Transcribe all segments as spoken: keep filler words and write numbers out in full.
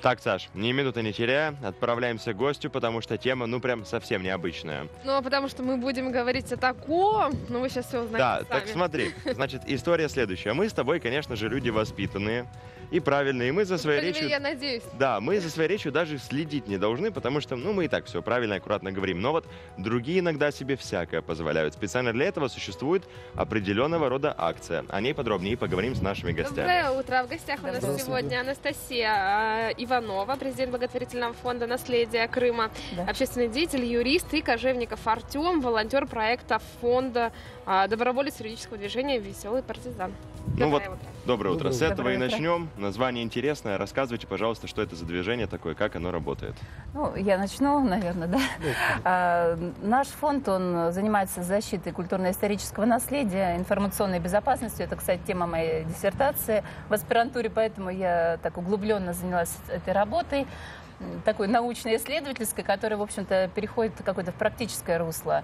Так, Саш, ни минуты не теряя, отправляемся к гостю, потому что тема, ну, прям совсем необычная. Ну, а потому что мы будем говорить о таком, ну, вы сейчас все узнаете Да, сами. так смотри, значит, история следующая. Мы с тобой, конечно же, люди воспитанные и правильные, и мы за своей речью... Я надеюсь. Да, мы за своей речью даже следить не должны, потому что, ну, мы и так все правильно и аккуратно говорим. Но вот другие иногда себе всякое позволяют. Специально для этого существует определенного рода акция. О ней подробнее поговорим с нашими гостями. Доброе утро. В гостях у нас сегодня Анастасия э, Иванова, президент благотворительного фонда «Наследие Крыма», да. Общественный деятель, юрист, и Кожевников Артем, волонтер проекта фонда э, доброволец юридического движения «Веселый партизан». Ну Доброе вот, утро. Доброе утро. Доброе С этого утро. и начнем. Название интересное. Рассказывайте, пожалуйста, что это за движение такое, как оно работает. Ну, я начну, наверное, да. А, наш фонд, он занимается защитой культурно-исторического наследия, информационной безопасностью. Это, кстати, тема моей диссертации в аспирантуре, поэтому я так углубленно занялась этой работой, такой научно-исследовательской, которая, в общем-то, переходит в какое-то практическое русло.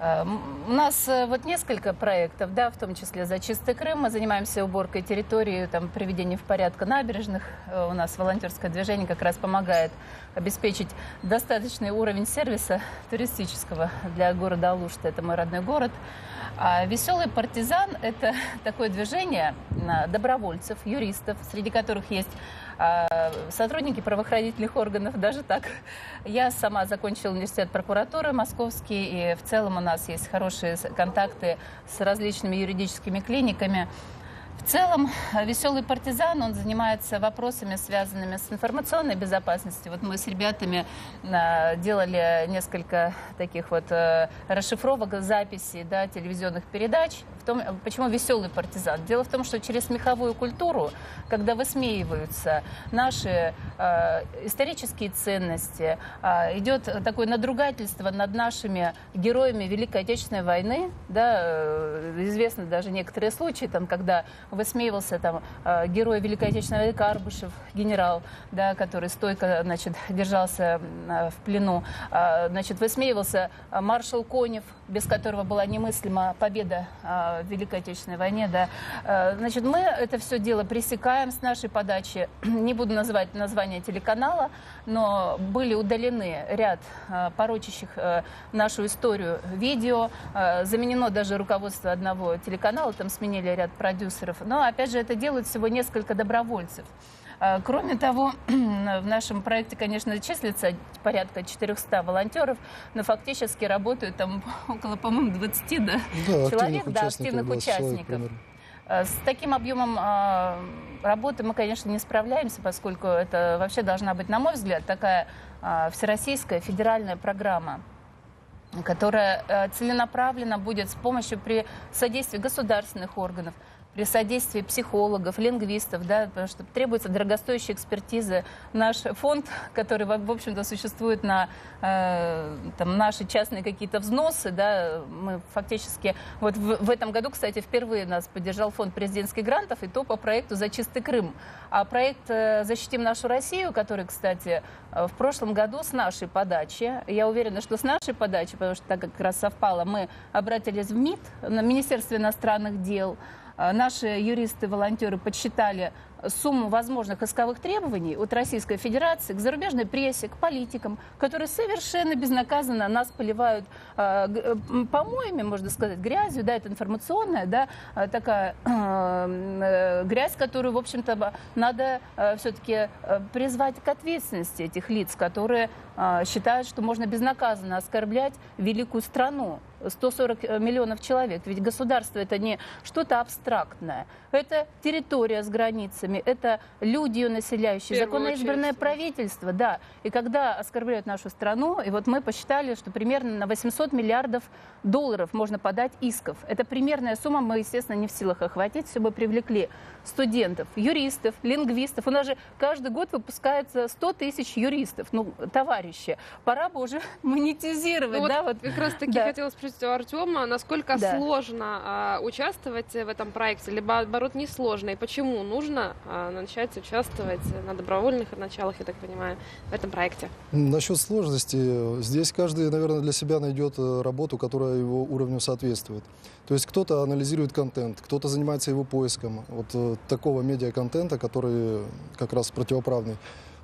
У нас вот несколько проектов, да, в том числе «За чистый Крым». Мы занимаемся уборкой территории, там, приведением в порядок набережных. У нас волонтерское движение как раз помогает обеспечить достаточный уровень сервиса туристического для города Алушта. Это мой родной город. А «Веселый партизан» — это такое движение добровольцев, юристов, среди которых есть сотрудники правоохранительных органов, даже так. Я сама закончила университет прокуратуры московский, и в целом у нас есть хорошие контакты с различными юридическими клиниками. В целом, «Веселый партизан», он занимается вопросами, связанными с информационной безопасностью. Вот мы с ребятами делали несколько таких вот расшифровок, записей, да, телевизионных передач. В том, почему «Веселый партизан»? Дело в том, что через смеховую культуру, когда высмеиваются наши э, исторические ценности, э, идет такое надругательство над нашими героями Великой Отечественной войны. Да, э, известны даже некоторые случаи, там, когда высмеивался там, э, герой Великой Отечественной войны Карбышев, генерал, да, который стойко, значит, держался э, в плену. Э, значит, высмеивался маршал Конев, без которого была немыслима победа э, в Великой Отечественной войне. Да. Э, значит, мы это все дело пресекаем с нашей подачи. Не буду называть название телеканала, но были удалены ряд э, порочащих э, нашу историю видео. Э, заменено даже руководство одного телеканала, там сменили ряд продюсеров. Но, опять же, это делают всего несколько добровольцев. Кроме того, в нашем проекте, конечно, числится порядка четырехсот волонтеров, но фактически работают там около, по-моему, двадцати, да, да, человек, активных да, участников. активных участников. Человек, С таким объемом э, работы мы, конечно, не справляемся, поскольку это вообще должна быть, на мой взгляд, такая э, всероссийская федеральная программа, которая э, целенаправленно будет с помощью при содействии государственных органов, при содействии психологов, лингвистов, да, потому что требуется дорогостоящая экспертиза. Наш фонд, который, в общем-то, существует на э, там, наши частные какие-то взносы, да, мы фактически, вот в, в этом году, кстати, впервые нас поддержал фонд президентских грантов, и то по проекту «За чистый Крым». А проект «Защитим нашу Россию», который, кстати, в прошлом году с нашей подачи, я уверена, что с нашей подачи, потому что так как раз совпало, мы обратились в МИД, на Министерство иностранных дел. Наши юристы-волонтеры подсчитали сумму возможных исковых требований от Российской Федерации к зарубежной прессе, к политикам, которые совершенно безнаказанно нас поливают э, помоями, можно сказать, грязью, да, это информационная, да, такая э, грязь, которую, в общем-то, надо э, все-таки призвать к ответственности этих лиц, которые э, считают, что можно безнаказанно оскорблять великую страну. сто сорок миллионов человек. Ведь государство — это не что-то абстрактное. Это территория с границами, это люди, ее населяющие, законоизбранное правительство. Да. И когда оскорбляют нашу страну, и вот мы посчитали, что примерно на восемьсот миллиардов долларов можно подать исков. Это примерная сумма, мы, естественно, не в силах охватить. Все бы привлекли студентов, юристов, лингвистов. У нас же каждый год выпускается сто тысяч юристов. Ну, товарищи, пора бы уже монетизировать. Ну, да, вот, вот. как раз таки Да. хотела спросить у Артема, насколько Да. сложно а, участвовать в этом проекте, либо, наоборот, несложно, и почему нужно а, начать участвовать на добровольных началах, я так понимаю, в этом проекте? Насчет сложности, здесь каждый, наверное, для себя найдет работу, которая его уровню соответствует. То есть кто-то анализирует контент, кто-то занимается его поиском, вот такого медиа-контента, который как раз противоправный.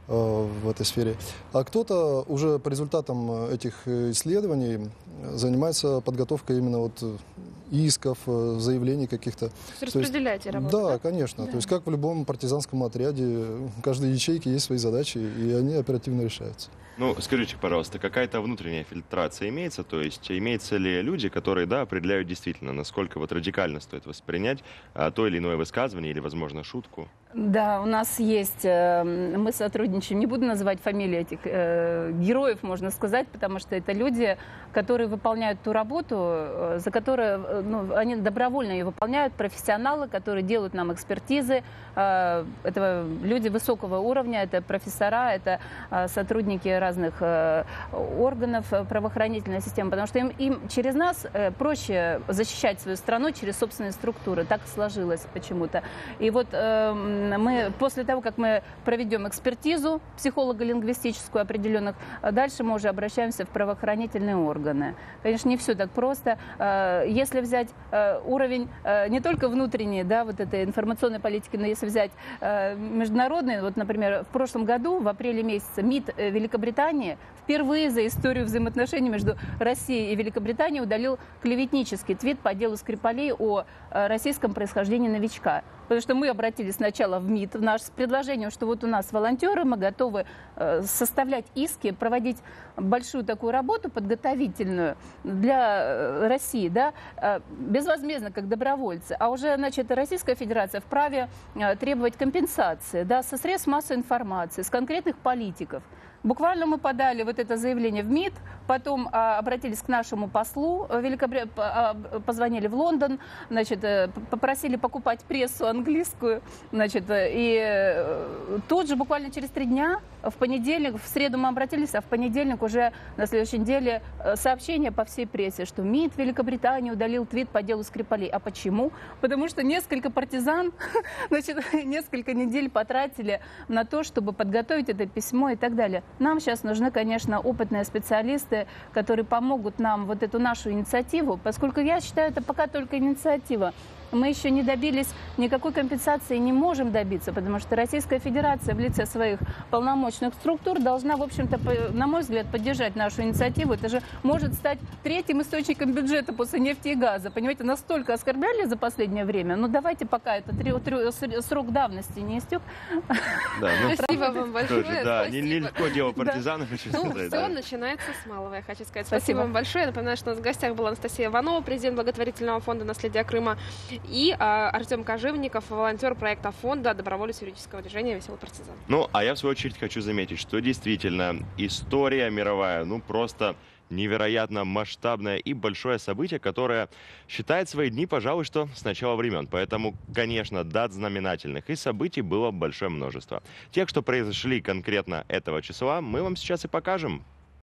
в этой сфере. А кто-то уже по результатам этих исследований занимается подготовкой именно вот исков, заявлений каких-то. То есть распределяете работу? Да, да? конечно. Да. То есть как в любом партизанском отряде, в каждой ячейке есть свои задачи, и они оперативно решаются. Ну, скажите, пожалуйста, какая-то внутренняя фильтрация имеется? То есть имеются ли люди, которые, да, определяют действительно, насколько вот радикально стоит воспринять а, то или иное высказывание или, возможно, шутку? Да, у нас есть, э, мы сотрудничаем, не буду называть фамилии этих э, героев, можно сказать, потому что это люди, которые выполняют ту работу, э, за которую, э, ну, они добровольно ее выполняют, профессионалы, которые делают нам экспертизы, э, это люди высокого уровня, это профессора, это э, сотрудники разных э, органов правоохранительной системы, потому что им, им через нас э, проще защищать свою страну через собственные структуры, так сложилось почему-то. И вот э, мы, после того, как мы проведем экспертизу психолого-лингвистическую определенных, дальше мы уже обращаемся в правоохранительные органы. Конечно, не все так просто. Если взять уровень не только внутренней, да, вот этой информационной политики, но если взять международный, вот, например, в прошлом году, в апреле месяце, МИД Великобритании впервые за историю взаимоотношений между Россией и Великобританией удалил клеветнический твит по делу Скрипалей о российском происхождении новичка. Потому что мы обратились сначала в МИД в наш с предложением, что вот у нас волонтеры, мы готовы э, составлять иски, проводить большую такую работу подготовительную для э, России, да, э, безвозмездно, как добровольцы. А уже, значит, Российская Федерация вправе э, требовать компенсации, да, со средств массовой информации, с конкретных политиков. Буквально мы подали вот это заявление в МИД, потом а, обратились к нашему послу, Великобри... а, позвонили в Лондон, значит, попросили покупать прессу английскую, значит, и тут же буквально через три дня, в понедельник, в среду мы обратились, а в понедельник уже на следующей неделе сообщение по всей прессе, что МИД Великобритании удалил твит по делу Скрипалей. А почему? Потому что несколько партизан, значит, несколько недель потратили на то, чтобы подготовить это письмо и так далее. Нам сейчас нужны, конечно, опытные специалисты, которые помогут нам вот эту нашу инициативу, поскольку я считаю, это пока только инициатива. Мы еще не добились никакой компенсации, не можем добиться, потому что Российская Федерация в лице своих полномочных структур должна, в общем-то, на мой взгляд, поддержать нашу инициативу. Это же может стать третьим источником бюджета после нефти и газа. Понимаете, настолько оскорбляли за последнее время. Ну, давайте пока этот срок давности не истек. Да, ну, спасибо вам большое. Тоже, да, спасибо. нелегко дело партизана, хочу Ну, сказать. все Да. начинается с малого, я хочу сказать. Спасибо. Спасибо вам большое. Напоминаю, что у нас в гостях была Анастасия Иванова, президент благотворительного фонда «Наследие Крыма», и а, Артем Кожевников, волонтер проекта фонда доброволец юридического движения «Веселый партизан». Ну, а я в свою очередь хочу заметить, что действительно история мировая, ну просто невероятно масштабное и большое событие, которое считает свои дни, пожалуй, что с начала времен. Поэтому, конечно, дат знаменательных и событий было большое множество. Тех, что произошли конкретно этого числа, мы вам сейчас и покажем.